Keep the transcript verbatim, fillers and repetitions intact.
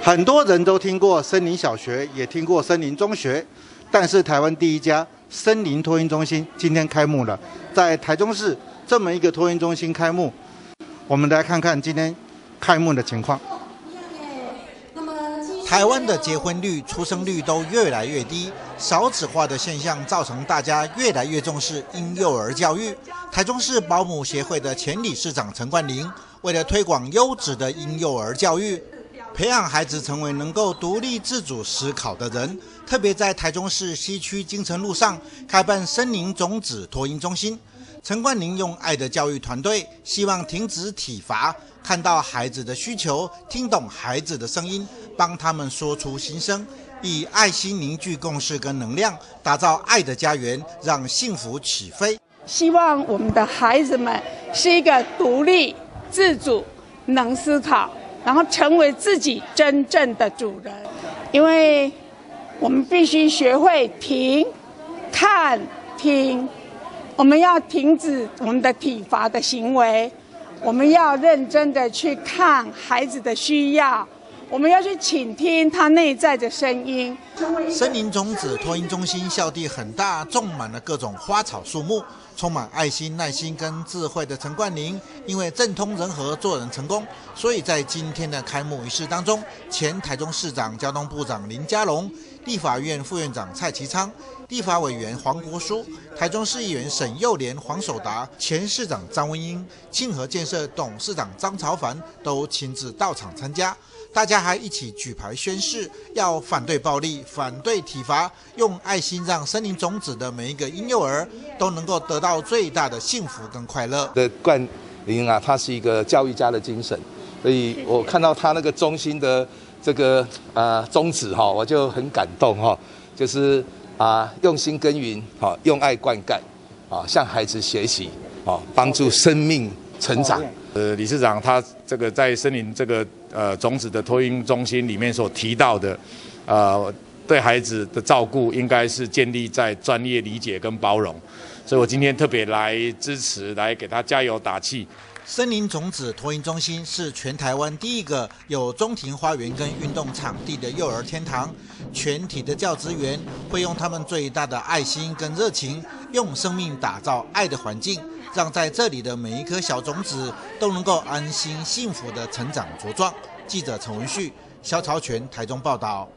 很多人都听过森林小学，也听过森林中学，但是台湾第一家森林托婴中心今天开幕了，在台中市这么一个托婴中心开幕，我们来看看今天开幕的情况。 台湾的结婚率、出生率都越来越低，少子化的现象造成大家越来越重视婴幼儿教育。台中市保姆协会的前理事长陈冠霖，为了推广优质的婴幼儿教育，培养孩子成为能够独立自主思考的人，特别在台中市西区金城路上开办森林种子托婴中心。陈冠霖用爱的教育团队，希望停止体罚，看到孩子的需求，听懂孩子的声音，帮他们说出心声，以爱心凝聚共识跟能量，打造爱的家园，让幸福起飞。 希望我们的孩子们是一个独立、自主、能思考，然后成为自己真正的主人。因为我们必须学会停、看、听。我们要停止我们的体罚的行为，我们要认真的去看孩子的需要，我们要去倾听他内在的声音。 森林种子托婴中心校地很大，种满了各种花草树木，充满爱心、耐心跟智慧的陈冠霖，因为政通人和、做人成功，所以在今天的开幕仪式当中，前台中市长、交通部长林佳龙、立法院副院长蔡其昌、立法委员黄国书、台中市议员沈幼莲、黄守达、前市长张文英、庆和建设董事长张朝凡都亲自到场参加。大家还一起举牌宣誓，要反对暴力、反对体罚，用爱心让森林种子的每一个婴幼儿都能够得到最大的幸福跟快乐。 的冠霖啊，他是一个教育家的精神，所以我看到他那个中心的这个啊、呃、宗旨哈、哦，我就很感动哈、哦，就是啊、呃、用心耕耘，好、哦、用爱灌溉，啊、哦、向孩子学习，啊、哦、帮助生命成长。 呃，理事长他这个在森林这个呃种子的托婴中心里面所提到的，呃，对孩子的照顾应该是建立在专业理解跟包容，所以我今天特别来支持，来给他加油打气。 森林种子托婴中心是全台湾第一个有中庭花园跟运动场地的幼儿天堂，全体的教职员会用他们最大的爱心跟热情，用生命打造爱的环境，让在这里的每一颗小种子都能够安心幸福的成长茁壮。记者陈文旭、肖朝全台中报道。